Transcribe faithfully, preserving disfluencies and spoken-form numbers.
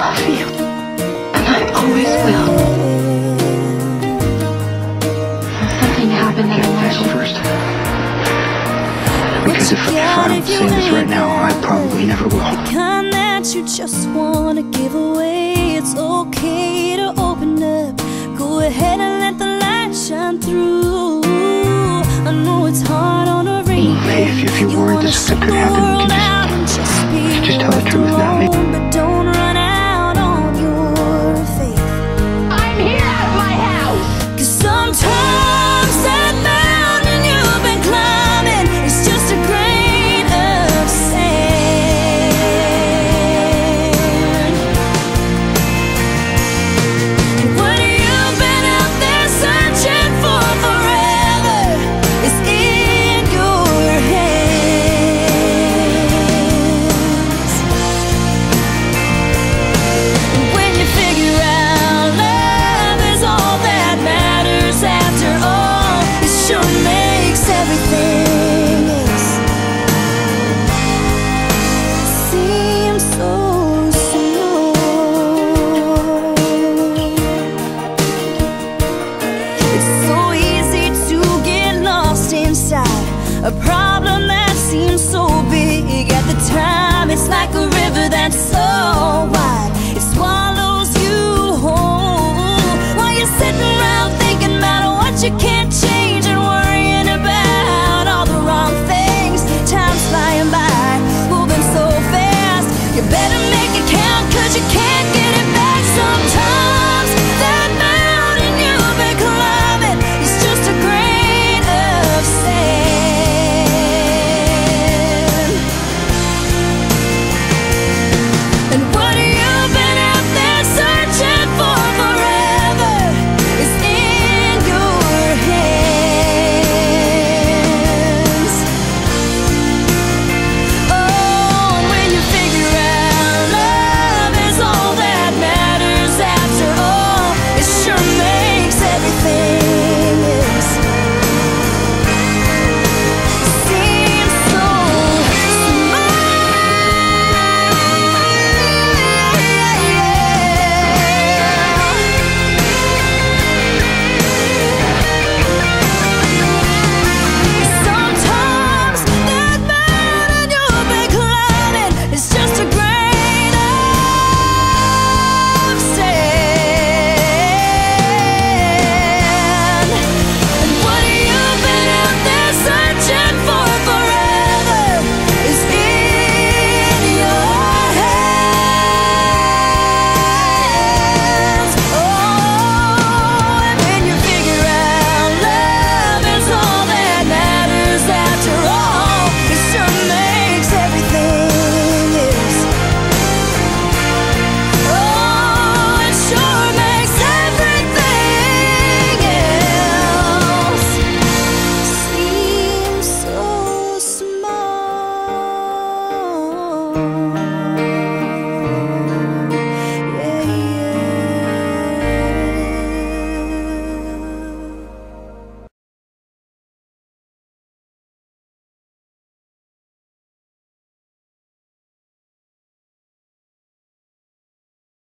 love you, and I always will. Something happened that I know. First, because if, if I don't say this right now, I probably never will. The kind that you just wanna give away. It's okay to open up. Go ahead and let the light shine through. I know it's hard on a rainy day. If, if you're worried this could happen, you can just, just, just tell the truth now. Maybe. But don't run out on your faith. I'm here at my house. 'Cause sometimes that mountain you've been climbing is just a grain of sand. And what you've been out there searching for forever is in your hands. And when you figure out love is all that matters after all, it sure makes everything else seem so small. It's so easy to get lost inside a problem that seems so big at the time. It's like a river that's so